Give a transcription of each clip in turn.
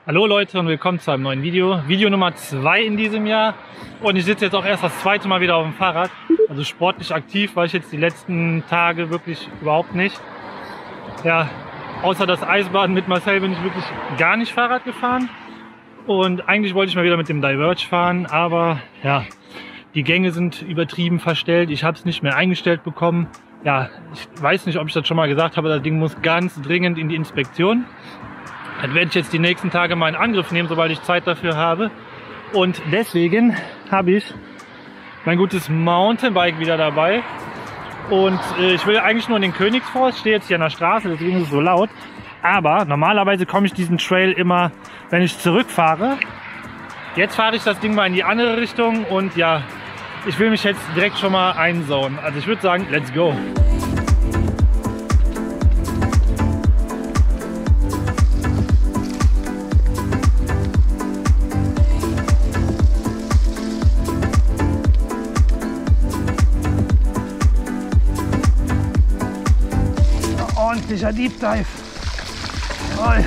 Hallo Leute und willkommen zu einem neuen Video. Video Nummer 2 in diesem Jahr. Und ich sitze jetzt auch erst das zweite Mal wieder auf dem Fahrrad. Also sportlich aktiv war ich jetzt die letzten Tage wirklich überhaupt nicht. Ja, außer das Eisbaden mit Marcel bin ich wirklich gar nicht Fahrrad gefahren. Und eigentlich wollte ich mal wieder mit dem Diverge fahren, aber ja, die Gänge sind übertrieben verstellt. Ich habe es nicht mehr eingestellt bekommen. Ja, ich weiß nicht, ob ich das schon mal gesagt habe, das Ding muss ganz dringend in die Inspektion. Das werde ich jetzt die nächsten Tage mal in Angriff nehmen, sobald ich Zeit dafür habe. Und deswegen habe ich mein gutes Mountainbike wieder dabei. Und ich will eigentlich nur in den Königsforst. Ich stehe jetzt hier an der Straße, deswegen ist es so laut. Aber normalerweise komme ich diesen Trail immer, wenn ich zurückfahre. Jetzt fahre ich das Ding mal in die andere Richtung und ja, ich will mich jetzt direkt schon mal einsauen. Also ich würde sagen, let's go! Ordentlicher Deep Dive. Jawohl.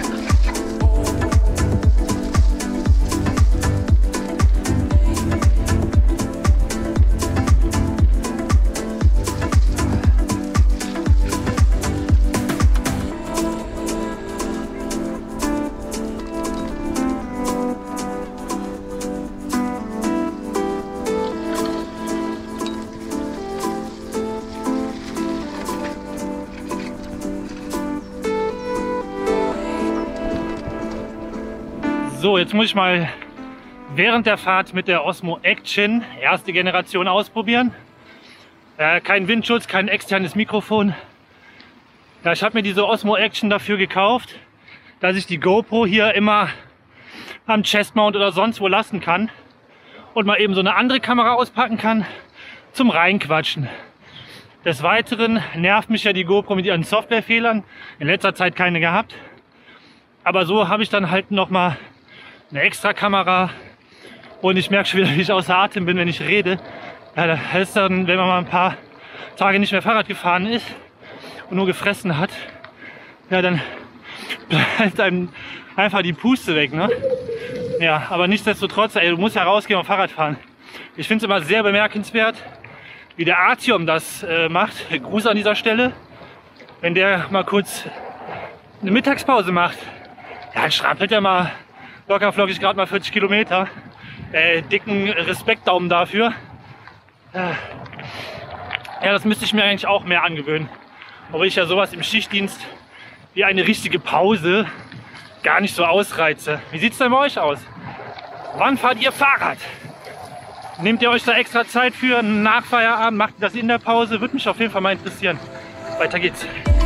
So, jetzt muss ich mal während der Fahrt mit der Osmo Action erste Generation ausprobieren. Kein Windschutz, kein externes Mikrofon. Ja, ich habe mir diese Osmo Action dafür gekauft, dass ich die GoPro hier immer am Chestmount oder sonst wo lassen kann und mal eben so eine andere Kamera auspacken kann zum Reinquatschen. Des Weiteren nervt mich ja die GoPro mit ihren Softwarefehlern. In letzter Zeit keine gehabt. Aber so habe ich dann halt noch mal eine extra Kamera und ich merke schon wieder, wie ich außer Atem bin, wenn ich rede. Ja, das heißt dann, wenn man mal ein paar Tage nicht mehr Fahrrad gefahren ist und nur gefressen hat, ja, dann bleibt einem einfach die Puste weg, ne? Ja, aber nichtsdestotrotz, ey, du musst ja rausgehen und Fahrrad fahren. Ich finde es immer sehr bemerkenswert, wie der Artyom das macht. Gruß an dieser Stelle. Wenn der mal kurz eine Mittagspause macht, ja, dann strampelt er mal locker flockig gerade mal 40 Kilometer. Dicken Respektdaumen dafür. Ja, das müsste ich mir eigentlich auch mehr angewöhnen. Obwohl ich ja sowas im Schichtdienst wie eine richtige Pause gar nicht so ausreize. Wie sieht es denn bei euch aus? Wann fahrt ihr Fahrrad? Nehmt ihr euch da extra Zeit für nach Feierabend? Macht ihr das in der Pause? Würde mich auf jeden Fall mal interessieren. Weiter geht's.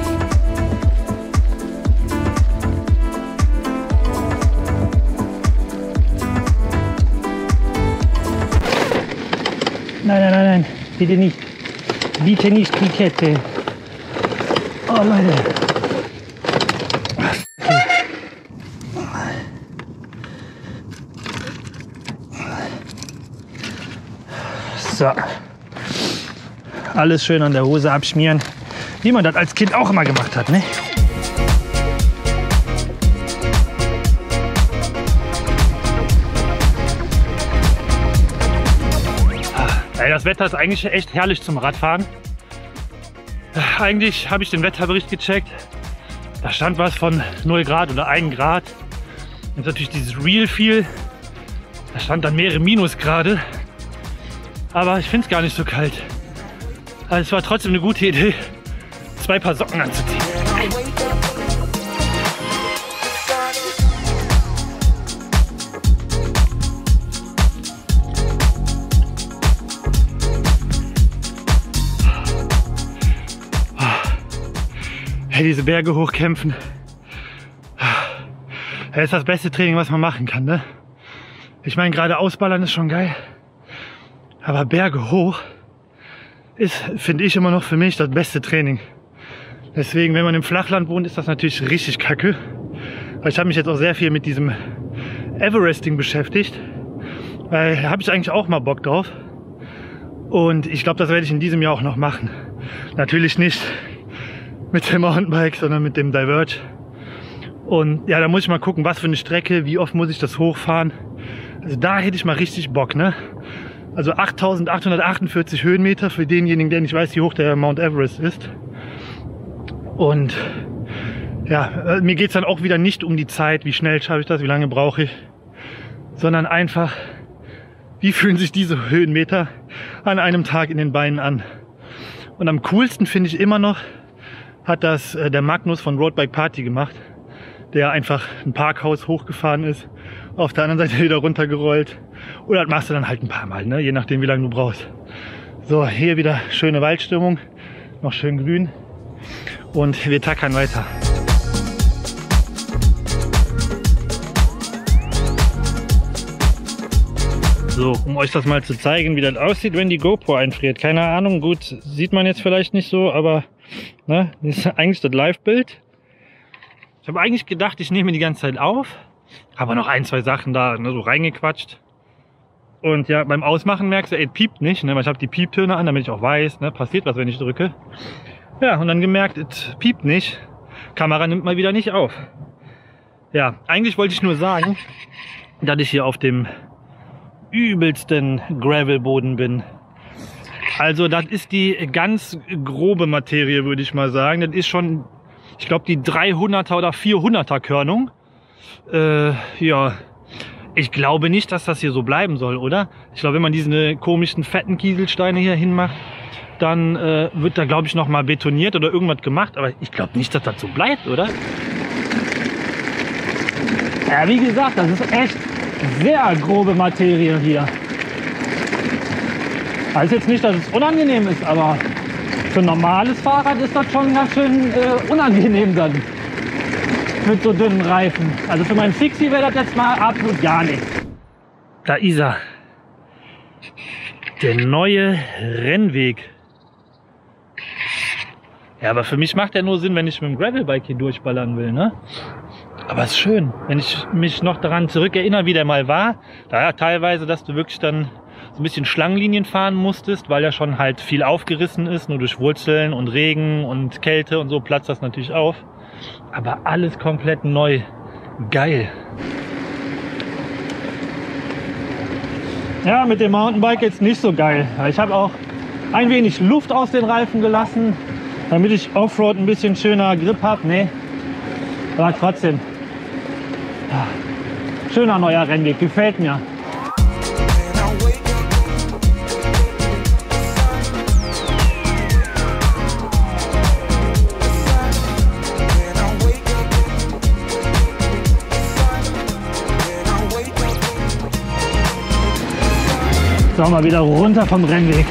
Nein, nein, nein, nein, bitte nicht. Bitte nicht die Kette. Oh Leute. So. Alles schön an der Hose abschmieren, wie man das als Kind auch immer gemacht hat, ne? Das Wetter ist eigentlich echt herrlich zum Radfahren. Eigentlich habe ich den Wetterbericht gecheckt. Da stand was von 0 Grad oder 1 Grad. Und natürlich dieses Real Feel. Da stand dann mehrere Minusgrade. Aber ich finde es gar nicht so kalt. Aber es war trotzdem eine gute Idee, 2 Paar Socken anzuziehen. Hey, diese Berge hochkämpfen, das ist das beste Training, was man machen kann, ne? Ich meine, gerade ausballern ist schon geil, aber Berge hoch ist, finde ich, immer noch für mich das beste Training. Deswegen, wenn man im Flachland wohnt, ist das natürlich richtig kacke. Aber ich habe mich jetzt auch sehr viel mit diesem Everesting beschäftigt, weil da habe ich eigentlich auch mal Bock drauf. Und ich glaube, das werde ich in diesem Jahr auch noch machen. Natürlich nicht mit dem Mountainbike, sondern mit dem Diverge. Und ja, da muss ich mal gucken, was für eine Strecke, wie oft muss ich das hochfahren. Also da hätte ich mal richtig Bock, ne? Also 8.848 Höhenmeter für denjenigen, der nicht weiß, wie hoch der Mount Everest ist. Und ja, mir geht es dann auch wieder nicht um die Zeit, wie schnell schaffe ich das, wie lange brauche ich, sondern einfach, wie fühlen sich diese Höhenmeter an einem Tag in den Beinen an. Und am coolsten finde ich immer noch, hat das der Magnus von Roadbike Party gemacht, der einfach ein Parkhaus hochgefahren ist, auf der anderen Seite wieder runtergerollt. Oder das machst du dann halt ein paar Mal, ne? Je nachdem, wie lange du brauchst. So, hier wieder schöne Waldstimmung, noch schön grün und wir tackern weiter. So, um euch das mal zu zeigen, wie das aussieht, wenn die GoPro einfriert. Keine Ahnung, gut, sieht man jetzt vielleicht nicht so, aber ne, das ist eigentlich das Live-Bild. Ich habe eigentlich gedacht, ich nehme die ganze Zeit auf, aber noch ein, zwei Sachen da ne, so reingequatscht. Und ja, beim Ausmachen merkst du, ey, piept nicht, ne, weil ich habe die Pieptöne an, damit ich auch weiß, ne, passiert was, wenn ich drücke. Ja, und dann gemerkt, es piept nicht. Kamera nimmt mal wieder nicht auf. Ja, eigentlich wollte ich nur sagen, dass ich hier auf dem übelsten Gravelboden bin. Also das ist die ganz grobe Materie, würde ich mal sagen. Das ist schon, ich glaube, die 300er oder 400er Körnung. Ja, ich glaube nicht, dass das hier so bleiben soll, oder? Ich glaube, wenn man diese komischen fetten Kieselsteine hier hinmacht, dann wird da, glaube ich, noch mal betoniert oder irgendwas gemacht. Aber ich glaube nicht, dass das so bleibt, oder? Ja, wie gesagt, das ist echt sehr grobe Materie hier. Heißt jetzt nicht, dass es unangenehm ist, aber für ein normales Fahrrad ist das schon ganz schön unangenehm dann. Mit so dünnen Reifen. Also für meinen Fixie wäre das jetzt mal absolut gar nichts. Da ist er. Der neue Rennweg. Ja, aber für mich macht der nur Sinn, wenn ich mit dem Gravelbike hier durchballern will, ne? Aber es ist schön, wenn ich mich noch daran zurückerinnere, wie der mal war. Da ja teilweise, dass du wirklich dann so ein bisschen Schlangenlinien fahren musstest, weil ja schon halt viel aufgerissen ist, nur durch Wurzeln und Regen und Kälte und so platzt das natürlich auf. Aber alles komplett neu. Geil. Ja, mit dem Mountainbike jetzt nicht so geil. Ich habe auch ein wenig Luft aus den Reifen gelassen, damit ich Offroad ein bisschen schöner Grip habe. Nee, aber trotzdem. Ja, schöner neuer Rennweg, gefällt mir. So, mal wieder runter vom Rennweg.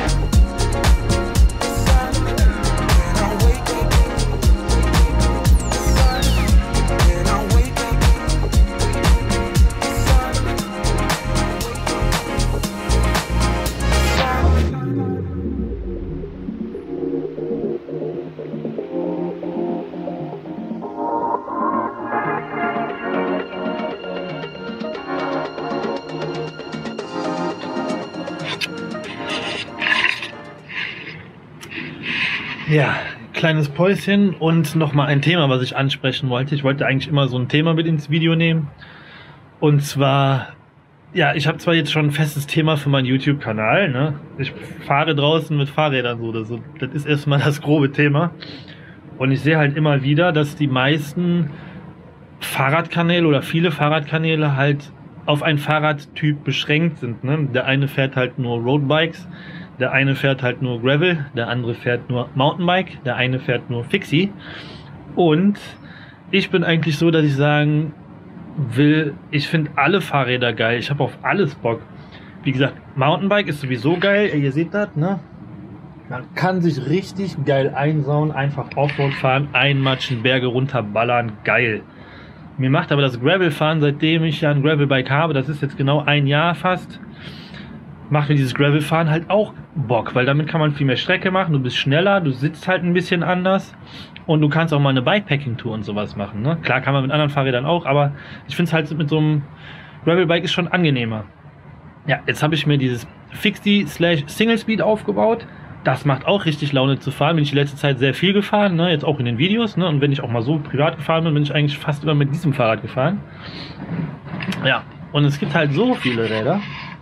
Ja, kleines Päuschen und nochmal ein Thema, was ich ansprechen wollte. Ich wollte eigentlich immer so ein Thema mit ins Video nehmen. Und zwar, ja, ich habe zwar jetzt schon ein festes Thema für meinen YouTube-Kanal, ne? Ich fahre draußen mit Fahrrädern so oder so. Das ist erstmal das grobe Thema. Und ich sehe halt immer wieder, dass die meisten Fahrradkanäle oder viele Fahrradkanäle halt auf einen Fahrradtyp beschränkt sind, ne? Der eine fährt halt nur Roadbikes, der eine fährt halt nur Gravel, der andere fährt nur Mountainbike, der eine fährt nur Fixie. Und ich bin eigentlich so, dass ich sagen will, ich finde alle Fahrräder geil, ich habe auf alles Bock. Wie gesagt, Mountainbike ist sowieso geil, ihr seht das, ne? Man kann sich richtig geil einsauen, einfach Offroad fahren, einmatschen, Berge runterballern, geil. Mir macht aber das Gravelfahren, seitdem ich ja ein Gravelbike habe, das ist jetzt genau ein Jahr fast, macht mir dieses Gravelfahren halt auch Bock, weil damit kann man viel mehr Strecke machen, du bist schneller, du sitzt halt ein bisschen anders und du kannst auch mal eine Bikepacking-Tour und sowas machen, ne? Klar kann man mit anderen Fahrrädern auch, aber ich finde es halt mit so einem Gravelbike ist schon angenehmer. Ja, jetzt habe ich mir dieses Fixie/Single Speed aufgebaut Das macht auch richtig Laune zu fahren. Bin ich die letzte Zeit sehr viel gefahren, ne? Jetzt auch in den Videos. Ne? Und wenn ich auch mal so privat gefahren bin, bin ich eigentlich fast immer mit diesem Fahrrad gefahren. Ja, und es gibt halt so viele Räder.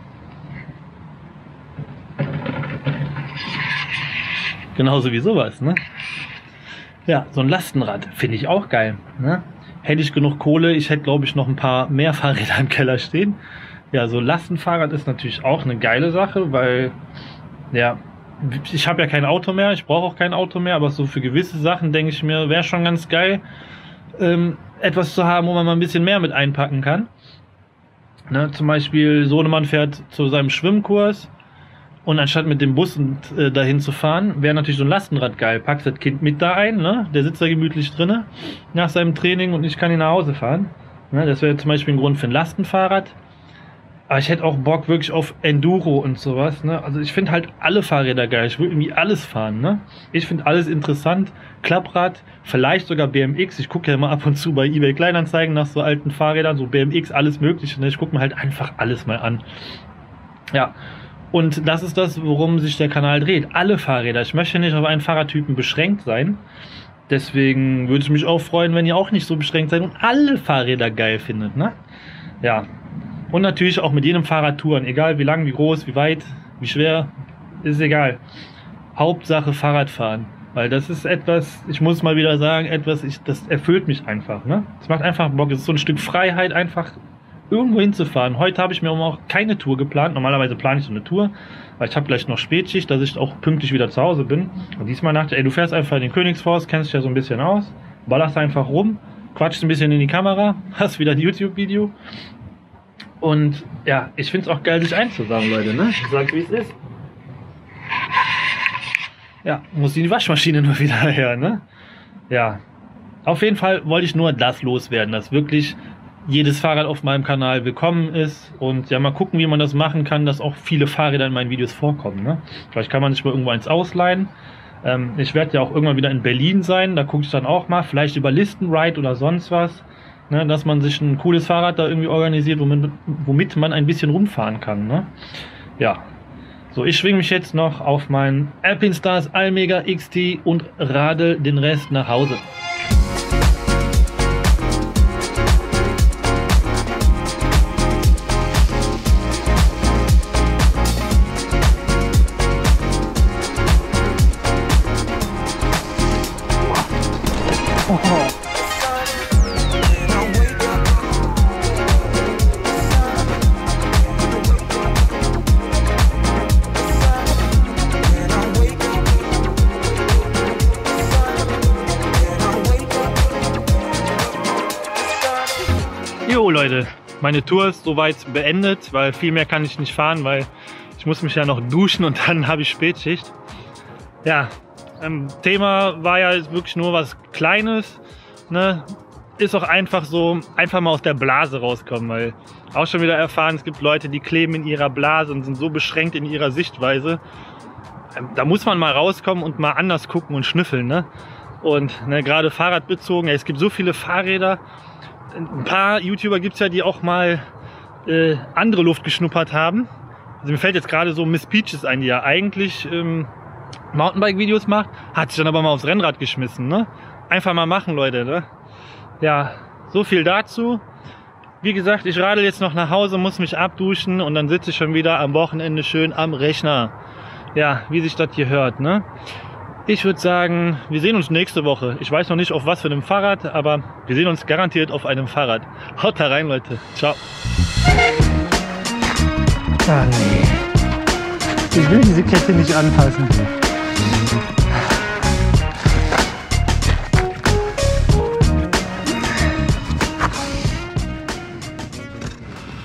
Genauso wie sowas, ne? Ja, so ein Lastenrad finde ich auch geil, ne? Hätte ich genug Kohle, ich hätte, glaube ich, noch ein paar mehr Fahrräder im Keller stehen. Ja, so ein Lastenfahrrad ist natürlich auch eine geile Sache, weil, ja, ich habe ja kein Auto mehr, ich brauche auch kein Auto mehr, aber so für gewisse Sachen denke ich mir, wäre schon ganz geil, etwas zu haben, wo man mal ein bisschen mehr mit einpacken kann. Ne, zum Beispiel Sohnemann fährt zu seinem Schwimmkurs und anstatt mit dem Bus dahin zu fahren, wäre natürlich so ein Lastenrad geil. Packst das Kind mit da ein, ne? Der sitzt da gemütlich drinne nach seinem Training und ich kann ihn nach Hause fahren. Ne, das wäre zum Beispiel ein Grund für ein Lastenfahrrad. Aber ich hätte auch Bock wirklich auf Enduro und sowas, ne? Also ich finde halt alle Fahrräder geil. Ich will irgendwie alles fahren, ne? Ich finde alles interessant. Klapprad, vielleicht sogar BMX. Ich gucke ja immer ab und zu bei eBay Kleinanzeigen nach so alten Fahrrädern, so BMX, alles mögliche, ne? Ich gucke mir halt einfach alles mal an. Ja, und das ist das, worum sich der Kanal dreht. Alle Fahrräder. Ich möchte nicht auf einen Fahrradtypen beschränkt sein. Deswegen würde ich mich auch freuen, wenn ihr auch nicht so beschränkt seid und alle Fahrräder geil findet, ne? Ja. Und natürlich auch mit jedem Fahrrad touren, egal wie lang, wie groß, wie weit, wie schwer, ist egal. Hauptsache Fahrradfahren, weil das ist etwas, ich muss mal wieder sagen, das erfüllt mich einfach, ne? Es macht einfach Bock, es ist so ein Stück Freiheit, einfach irgendwo hinzufahren. Heute habe ich mir auch keine Tour geplant, normalerweise plane ich so eine Tour, weil ich habe gleich noch Spätschicht, dass ich auch pünktlich wieder zu Hause bin. Und diesmal dachte ich, ey, du fährst einfach in den Königsforst, kennst dich ja so ein bisschen aus, ballerst einfach rum, quatschst ein bisschen in die Kamera, hast wieder ein YouTube-Video. Und ja, ich finde es auch geil, sich einzusagen, Leute, ne? Ich sag, wie es ist. Ja, muss die Waschmaschine nur wieder her, ne? Ja, auf jeden Fall wollte ich nur das loswerden, dass wirklich jedes Fahrrad auf meinem Kanal willkommen ist. Und ja, mal gucken, wie man das machen kann, dass auch viele Fahrräder in meinen Videos vorkommen, ne? Vielleicht kann man sich mal irgendwo eins ausleihen. Ich werde ja auch irgendwann wieder in Berlin sein, da gucke ich dann auch mal, vielleicht über Listenride oder sonst was. Ne, dass man sich ein cooles Fahrrad da irgendwie organisiert, womit man ein bisschen rumfahren kann. Ne? Ja, so ich schwinge mich jetzt noch auf meinen Alpinestars Almega XT und radel den Rest nach Hause. Jo Leute, meine Tour ist soweit beendet, weil viel mehr kann ich nicht fahren, weil ich muss mich ja noch duschen und dann habe ich Spätschicht. Ja, Thema war ja wirklich nur was Kleines, ne? Ist auch einfach so, einfach mal aus der Blase rauskommen, weil auch schon wieder erfahren, es gibt Leute, die kleben in ihrer Blase und sind so beschränkt in ihrer Sichtweise. Da muss man mal rauskommen und mal anders gucken und schnüffeln, ne? Und ne, gerade fahrradbezogen, es gibt so viele Fahrräder. Ein paar YouTuber gibt es ja, die auch mal andere Luft geschnuppert haben. Also mir fällt jetzt gerade so Miss Peaches ein, die ja eigentlich Mountainbike-Videos macht, hat sich dann aber mal aufs Rennrad geschmissen, ne? Einfach mal machen, Leute, ne? Ja, so viel dazu. Wie gesagt, ich radel jetzt noch nach Hause, muss mich abduschen und dann sitze ich schon wieder am Wochenende schön am Rechner. Ja, wie sich das hier hört, ne? Ich würde sagen, wir sehen uns nächste Woche. Ich weiß noch nicht auf was für einem Fahrrad, aber wir sehen uns garantiert auf einem Fahrrad. Haut da rein, Leute. Ciao. Ah, nee. Ich will diese Kette nicht anfassen.